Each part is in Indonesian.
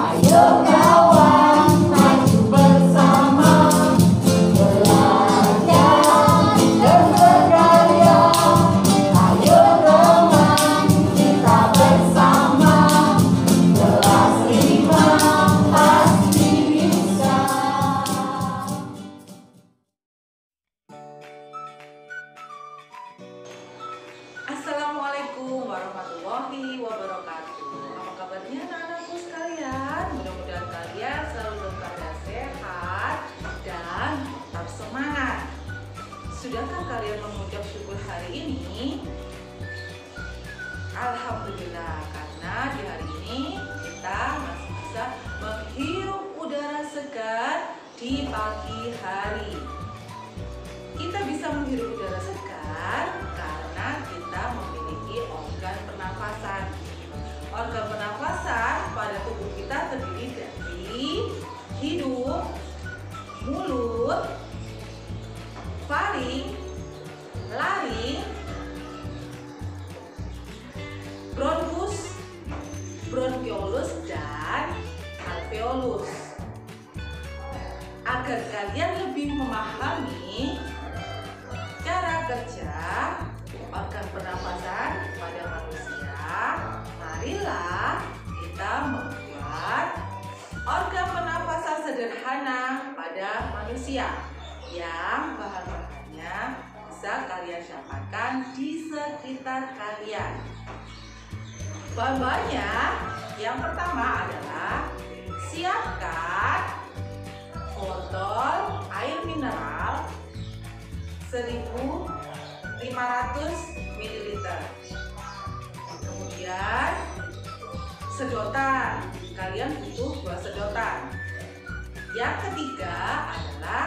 Ayo kawan, maju bersama, belajar dan berkarya. Ayo teman, kita bersama, kelas 5 pasti bisa. Assalamualaikum warahmatullahi wabarakatuh. Apa kabarnya anak-anakku sekalian? Mudah-mudahan kalian selalu dalam keadaan sehat dan tetap semangat. Sudahkah kalian mengucap syukur hari ini? Alhamdulillah, karena di hari ini kita masih bisa menghirup udara segar di pagi hari. Kita bisa menghirup udara segar karena kita memiliki organ pernafasan. Organ pernafasan pada tubuh kita terdiri dari hidung, mulut, faring, laring, bronkus, bronkiolus, dan alveolus. Agar kalian lebih memahami cara kerja organ pernafasan pada manusia, marilah kita membuat organ pernafasan sederhana pada manusia yang bahan-bahannya bisa kalian dapatkan di sekitar kalian. Bahan-bahannya yang pertama adalah siapkan botol air mineral 1500 ml. Kemudian sedotan, kalian butuh 2 sedotan. Yang ketiga adalah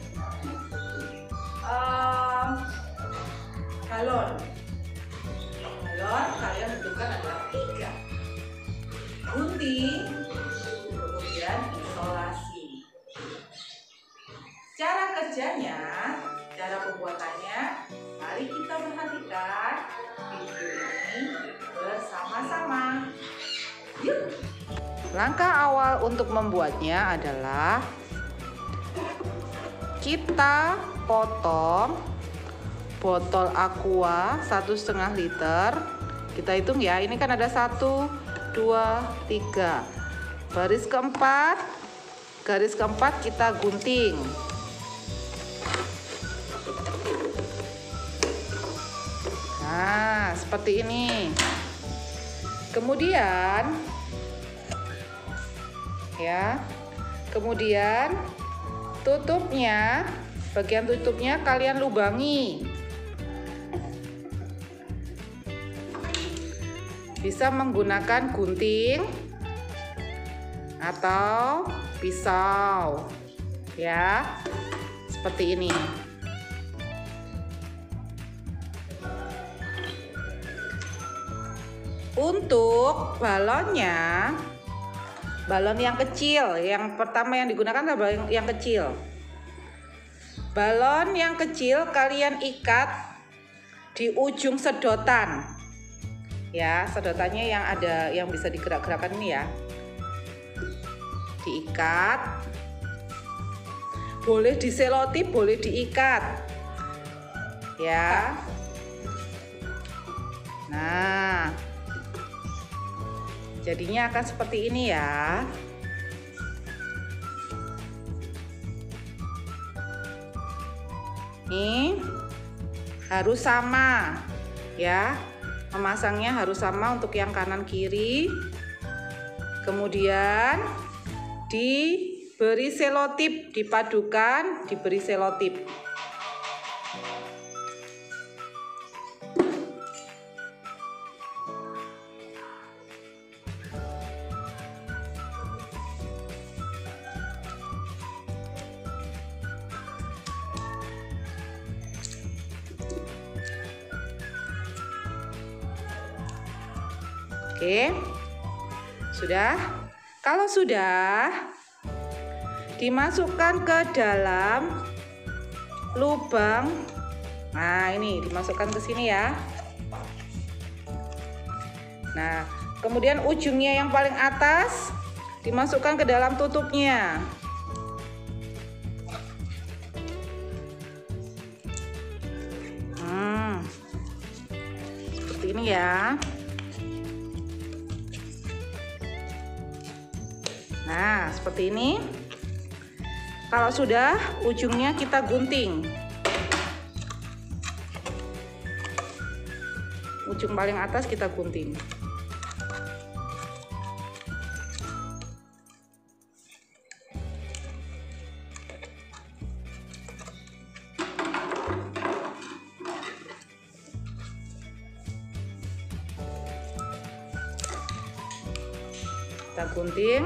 galon. Galon kalian butuhkan adalah 3. Gunting, kemudian isolasi. Cara kerjanya, cara pembuatannya, mari kita perhatikan video ini bersama-sama. Yuk! Langkah awal untuk membuatnya adalah kita potong botol aqua 1,5 liter. Kita hitung ya, ini kan ada 1, 2, 3. Garis keempat kita gunting. Nah, seperti ini. Kemudian tutupnya, bagian tutupnya kalian lubangi. Bisa menggunakan gunting atau pisau. Ya. Seperti ini. Untuk balonnya, balon yang kecil, yang pertama yang digunakan adalah balon yang kecil. Balon yang kecil kalian ikat di ujung sedotan. Ya, sedotannya yang ada yang bisa digerak-gerakkan ini ya. Diikat. Boleh diselotip, boleh diikat. Ya. Nah, jadinya akan seperti ini ya. Ini harus sama ya. Memasangnya harus sama untuk yang kanan kiri. Kemudian diberi selotip, dipadukan, diberi selotip. Oke, sudah. Kalau sudah, dimasukkan ke dalam lubang. Nah, ini dimasukkan ke sini ya. Nah, kemudian ujungnya yang paling atas dimasukkan ke dalam tutupnya. Seperti ini ya. Nah, seperti ini. Kalau sudah, ujungnya kita gunting. Ujung paling atas kita gunting. Kita gunting.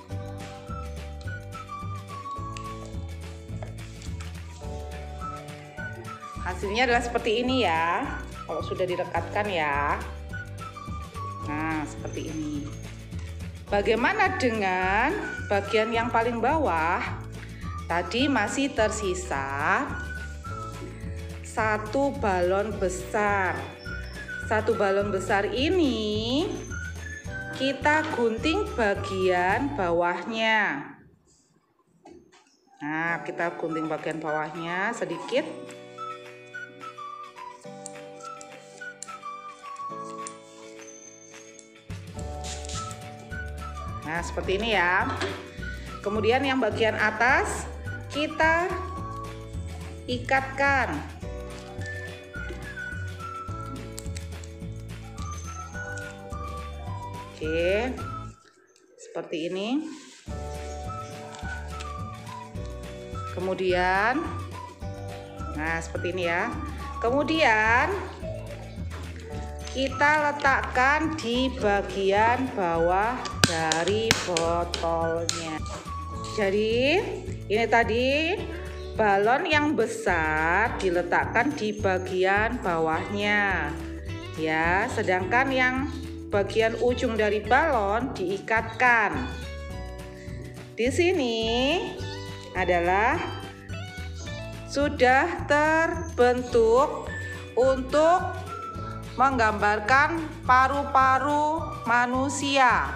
Hasilnya adalah seperti ini ya. Kalau sudah direkatkan ya. Nah, seperti ini. Bagaimana dengan bagian yang paling bawah? Tadi masih tersisa satu balon besar. Satu balon besar ini kita gunting bagian bawahnya. Nah, kita gunting bagian bawahnya sedikit. Nah, seperti ini ya. Kemudian yang bagian atas kita ikatkan. Oke. Seperti ini. Kemudian nah, seperti ini ya. Kemudian kita letakkan di bagian bawah dari botolnya. Jadi ini tadi balon yang besar diletakkan di bagian bawahnya ya, sedangkan yang bagian ujung dari balon diikatkan. Di sini adalah sudah terbentuk untuk menggambarkan paru-paru manusia.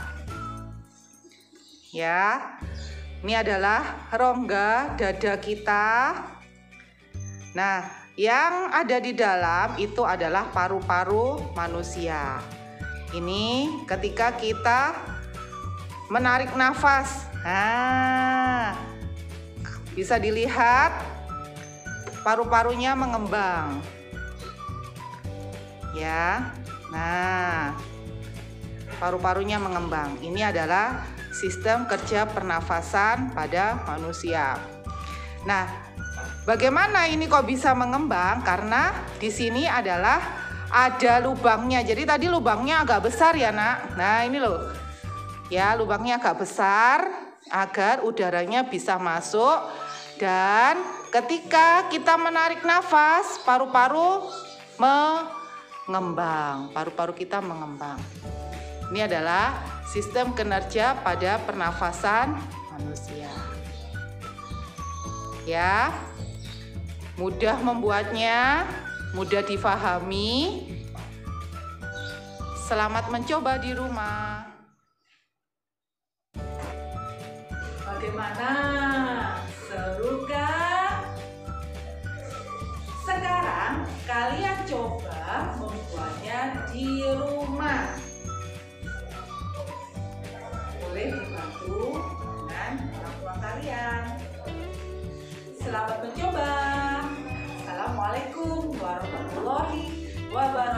Ya, ini adalah rongga dada kita. Nah, yang ada di dalam itu adalah paru-paru manusia. Ini ketika kita menarik nafas. Nah, bisa dilihat paru-parunya mengembang. Ya, nah, paru-parunya mengembang. Ini adalah sistem kerja pernafasan pada manusia. Nah, bagaimana ini kok bisa mengembang? Karena di sini adalah ada lubangnya. Jadi tadi lubangnya agak besar ya, Nak. Nah, ini loh. Ya, lubangnya agak besar agar udaranya bisa masuk, dan ketika kita menarik nafas, paru-paru mengembang. Paru-paru kita mengembang. Ini adalah sistem kinerja pada pernafasan manusia. Ya, mudah membuatnya, mudah difahami. Selamat mencoba di rumah. Bagaimana? Seru kan? Sekarang kalian coba membuatnya di rumah. Boleh dibantu dengan orang tua kalian. Selamat mencoba. Assalamualaikum warahmatullahi wabarakatuh.